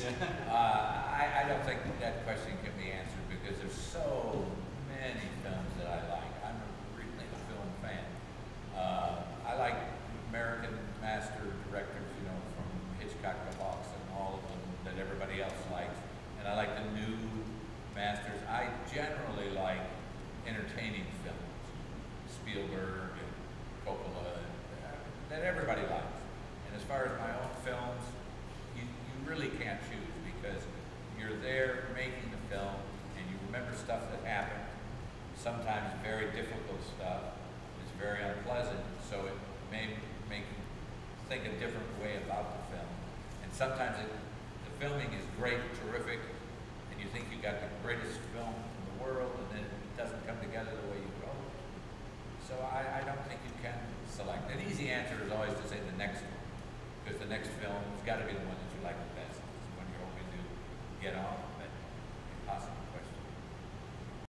I don't think that question can be answered because there's so many films that I like. I'm really a film fan. I like American master directors, you know, from Hitchcock to Hawks and all of them that everybody else likes. And I like the new masters. I generally like entertaining films, Spielberg and Coppola, that everybody likes. And as far as my own films, you really can't choose because you're there making the film and you remember stuff that happened, sometimes very difficult stuff. It's very unpleasant, so it may make you think a different way about the film. And sometimes the filming is great, terrific, and you think you got the greatest film in the world, and then it doesn't come together the way you hoped. So I don't think you can select. An easy answer is always to say the next one, because the next film has got to be the one that you like the best.